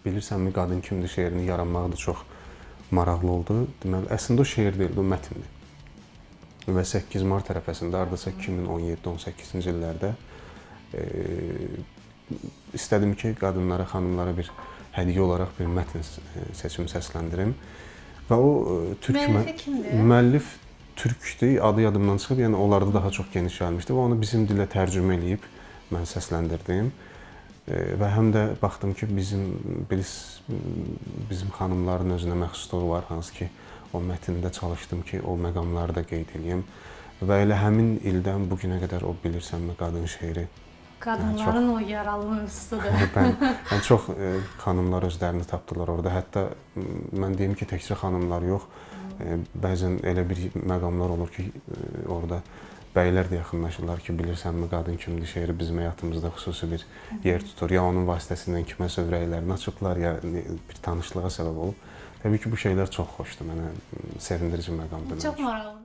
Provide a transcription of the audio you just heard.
Bilirsənmi qadın kimdir şeirini yaranmağı da çox maraqlı oldu. Deməli, əslində o şeir deyildi, o mətindir. Və 8 mart ərəfəsində, hardasa 2017-18-ci illərdə istədim ki, qadınlara, xanımlara bir hədiyyə olaraq bir mətn seçim səsləndirim. Və o Müəllifi kimdir? Müəllif türkdür, adı yadımdan çıxıb, yəni onlarda daha çox geniş gəlmişdi və onu bizim dilə tərcümə eləyib mən səsləndirdim. Və həm də baxdım ki, bizim xanımların özünə məxsusluğu var, hansı ki, o mətndə çalışdım ki, o məqamları da qeyd edeyim. Və elə həmin ildən bu günə qədər o bilirsənmi qadın şeiri. Qadınların o yaralı mövzusudur. Mən çox xanımlar özlərini tapdılar orada. Hətta mən deyim ki, təkcə xanımlar yox, bəzən elə bir məqamlar olur ki, orada bəylər də yaxınlaşırlar ki, bilirsənmi qadın kimdir şeiri bizim həyatımızda xüsusi bir yer tutur. Ya onun vasitəsindən kiməsə ürəklərini açıblar, ya bir tanışlığa səbəb olub. Təbii ki, bu şeylər çox xoşdur, mənə sevindirici məqamdır. Çox maraqlıdır.